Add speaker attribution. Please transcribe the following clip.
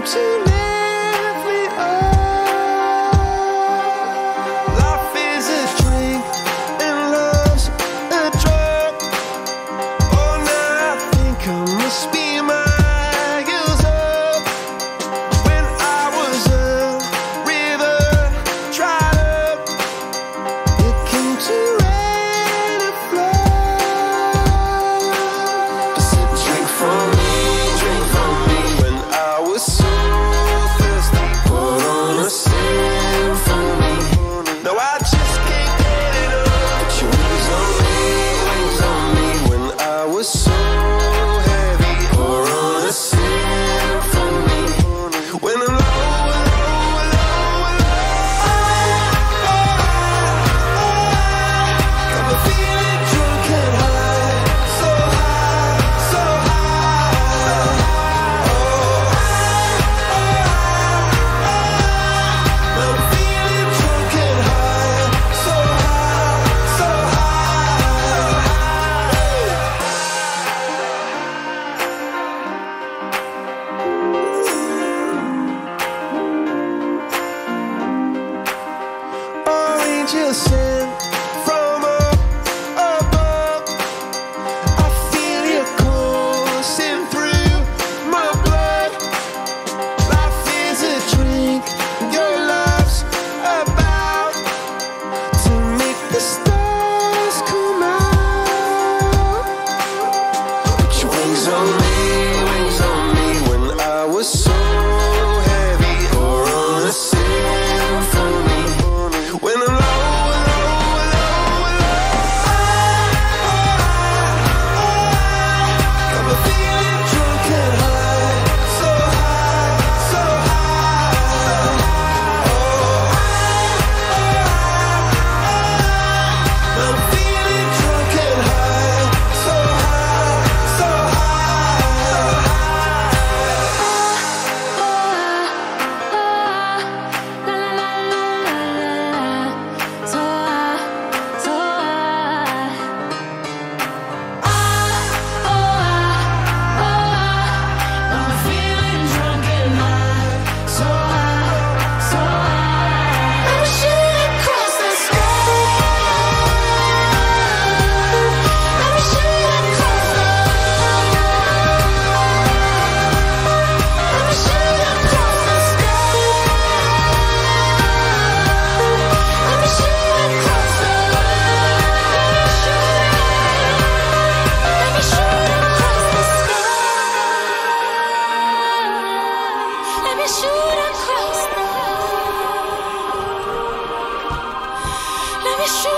Speaker 1: to lift me up. Life is a drink and love's a drug. Oh, now I think I must be miles up. When I was a river dried up, it came to rain and flood. I said, drink from me, when I was so thirsty. Put on a symphony. No, I just can't get enough. Put your wings on me, when I was so heavy. Pour on a symphony. When I'm low, got me feeling drunk and high, so high, so high. I'm feeling drunk and high, so high, so high. Angels sent from up above. I feel you coursing through my blood. Life is a drink, your love's about to make the stars come out. Put your wings on me, when I was so heavy. Pour on a symphony. When I'm low, got me feeling drunk and high, so high, so high. I'm feeling drunk and high, so high, so shoot